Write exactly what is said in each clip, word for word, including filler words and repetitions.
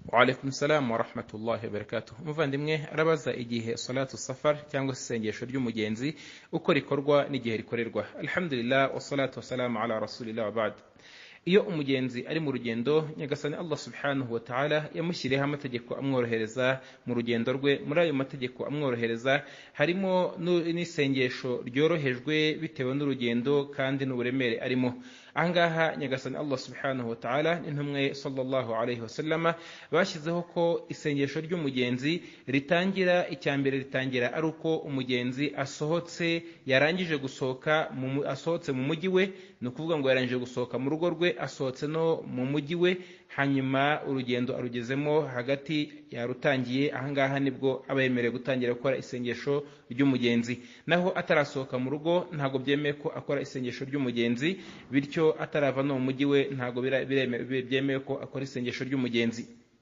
Wa alaikum salam wa rahmatullahi wa barakatuh. Muvandimwe arabaza igihe salatu safar cyangwa se isengesho ry'umugenzi uko rikorwa n'igihe rikorerwa. Alhamdulillah wa salatu wa salamu ala rasulillah wa ba'd. Iyo umugenzi ari mu rugendo, nyagasani Allah subhanahu wa ta'ala yamushyiriyeho amategeko amworohereza mu rugendo rwe. Muri ayo mategeko amworohereza harimo n'isengesho ryorohejwe bitewe n'urugendo kandi n'uburemere arimo. Ahangaha nyagasani Allah subhanahu wa ta'ala n'intumwe sallallahu alayhi wa sallama bashyizeho ko isengesho ry'umugenzi ritangira, icyambere ritangira ari uko umugenzi asohotse, yarangije gusohoka mu asohotse mu mujyi we, ni ukuvuga ngo yarangije gusohoka mu rugo rwe, asohotse no mu mujyi we, hanyuma urugendo arugezemo hagati yarutangiye. Ahangaha nibwo aba yemerewe gutangira gukora isengesho ry'umugenzi. Naho atarasohoka mu rugo ntago byemeye ko akora isengesho ry'umugenzi, bityo atarava no mu mujyi we ntago byemeye ko akora isengesho ry'umugenzi.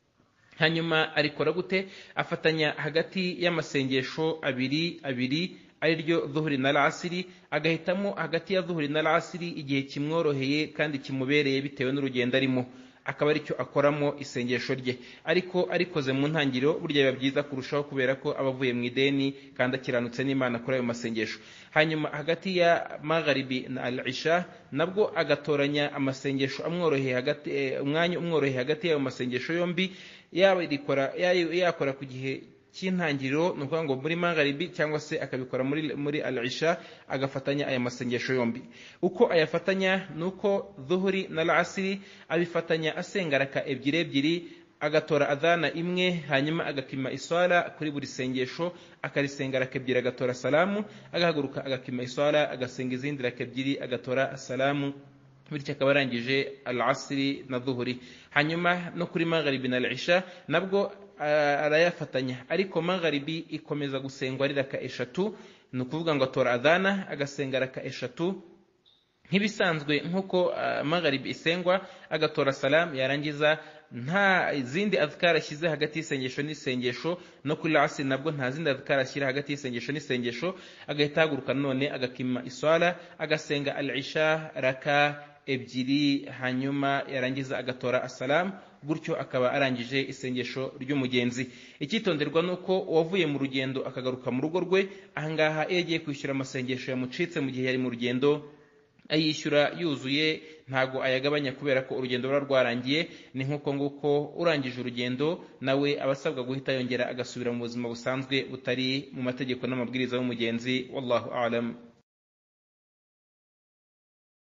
Hanyuma arikora gute? Afatanya hagati y'amasengesho abiri abiri ariryo dhuhuri na asiri, agahitamo hagati ya dhuhuri na asiri igihe kimworoheye kandi kimubereye bitewe n'urugendo arimo, akaba aricyo akoramo isengesho rye. Ariko arikoze mu ntangiriro burya biba byiza kurushaho, kubera ko abavuye mu ideni kandi akiranutse n'Imana kuri ayo masengesho. Hanyuma hagati ya magharibi na al-isha nabwo agatoranya amasengesho amworoheye hagati umwanya umworoheye hagati y'ayo masengesho yombi, yabikora yakora ku gihe cy'intangiriro, nuko ngo muri magharibi cyangwa se akabikora muri muri al-isha, agafatanya aya masengesho yombi. Uko ayafatanya nuko dhuhuri na asiri abifatanya asenga raka ebyiri ebyiri, agatora adhana imwe, hanyuma agakima iswala kuri buri sengesho, akarisenga raka ebyiri, agatora salamu, agahaguruka agakima iswala, agasenga izindi raka ebyiri, agatora salamu, bityo akaba arangije al-asri na dhuhuri. Hanyuma no kuri magharibi na al-isha nabwo arayafatanya, ariko magharibi ikomeza gusengwa ari raka eshatu, ni ukuvuga ngo atora adhana agasenga raka eshatu nk'ibisanzwe nk'uko uh, magharibi isengwa, agatora salam, yarangiza nta zindi adhkar ashyize hagati y'isengesho n'isengesho. No kuri asri nabwo nta zindi adhkar ashyira hagati y'isengesho n'isengesho, agahita ahaguruka none agakima iswala, agasenga al-isha raka ebyiri, hanyuma yarangiza agatora assalam, gutyo akaba arangije isengesho ry'umugenzi. Icyitonderwa nuko uwavuye mu rugendo akagaruka mu rugo rwe, ahangaha iyo agiye kwishyura amasengesho yamucitse mu gihe yari mu rugendo, ayishyura yuzuye, ntago ayagabanya kubera ko urugendo ruba rwarangiye. Ni nk'uko nguko urangije urugendo nawe abasabwa guhita yongera agasubira mu buzima busanzwe butari mu mategeko n'amabwiriza y'umugenzi. Wallahu a'lam.